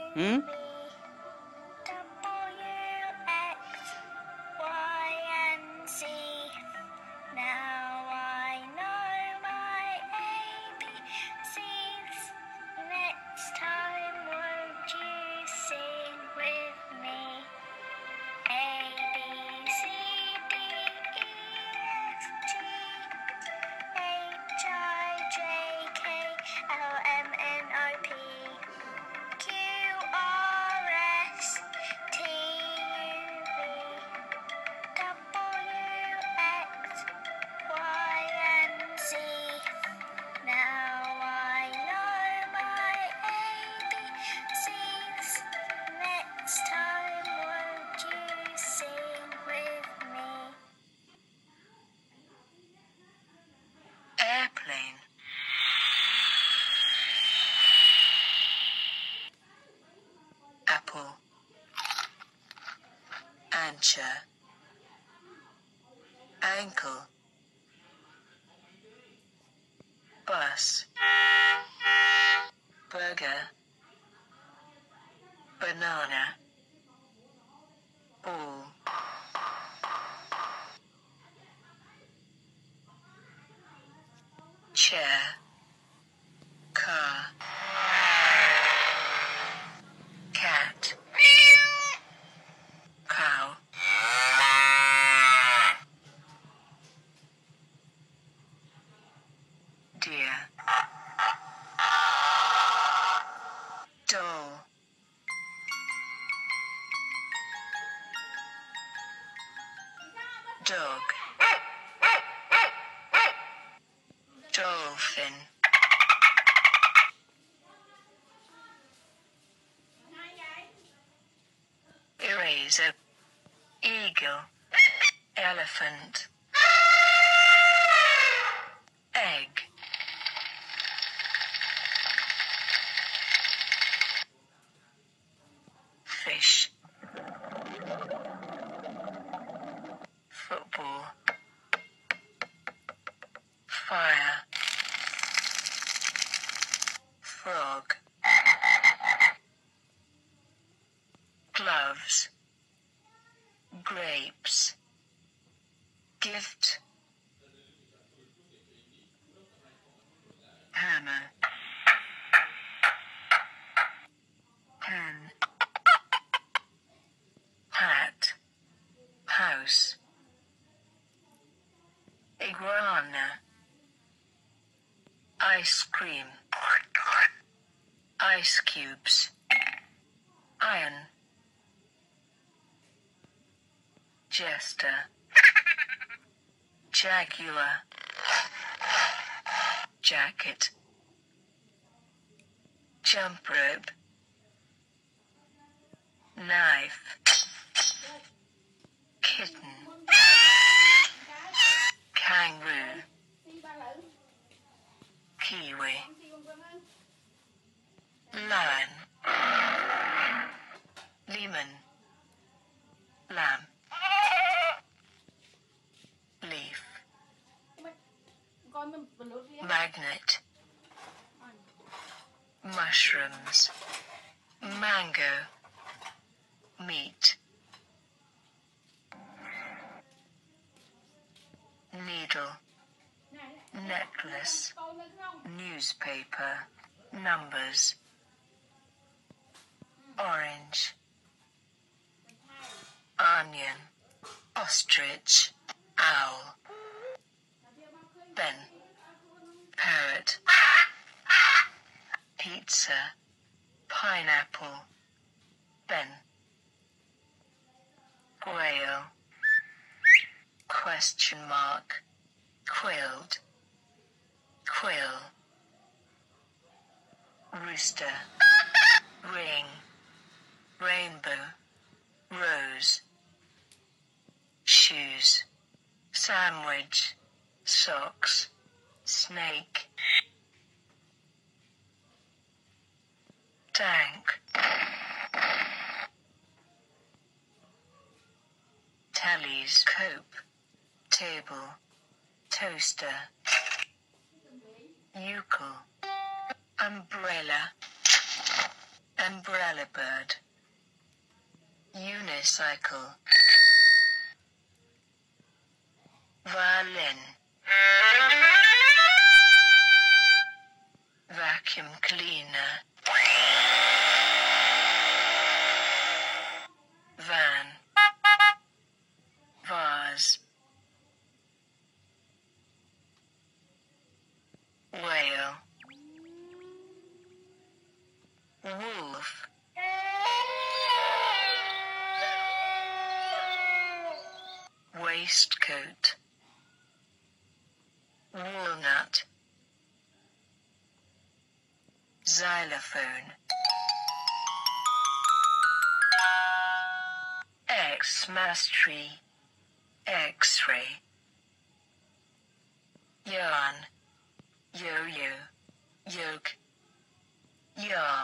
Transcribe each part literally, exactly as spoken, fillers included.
Hmm? Now I know my A B Cs. Next time, won't you sing with me? A, B, C, D, E, F, G, H, I, J, K, L, M, N, O, P, Q, R, S, T, U, V, W, X, Y, and Z. Now I know my A B Cs. Next time, won't you sing with me? Airplane. Apple. Anchor. Ankle. Bus. Burger. Banana. Ball. Chair. Car. Cat. Cow. Deer. Doll. Dog. Dolphin. Eraser. Eagle. Elephant. Egg. Fish. Football. Fire. Frog. Gloves. Grapes. Gift. Hammer. Pen. Hat. House. Iguana. Ice cream. Ice cubes. Iron. Jester. Jaguar. Jacket. Jump rope. Knife. Kitten. Kangaroo. Kiwi. Lion. Lemon. Lamb. Leaf. Magnet. Mushrooms. Mango. Meat. Needle. Necklace. Newspaper. Numbers. Orange. Onion. Ostrich. Owl. Ben. Parrot. Pizza. Pineapple. Ben. Whale. Question mark. Quilled. Quill. Rooster. Ring. Rainbow. Rose. Shoes. Sandwich. Socks. Snake. Tank. Telescope. Table. Toaster. Ukel. Umbrella. Umbrella boat. Blackbird. Unicycle. Violin. Vacuum cleaner. Van. Vase. Whale. Wolf. Waistcoat. Walnut. Xylophone. Xmas tree. X-ray. Yarn. Yo-yo. Yoke. Yarm.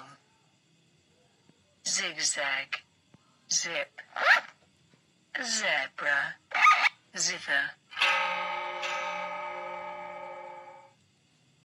Zigzag. Zip. Zebra. Zither.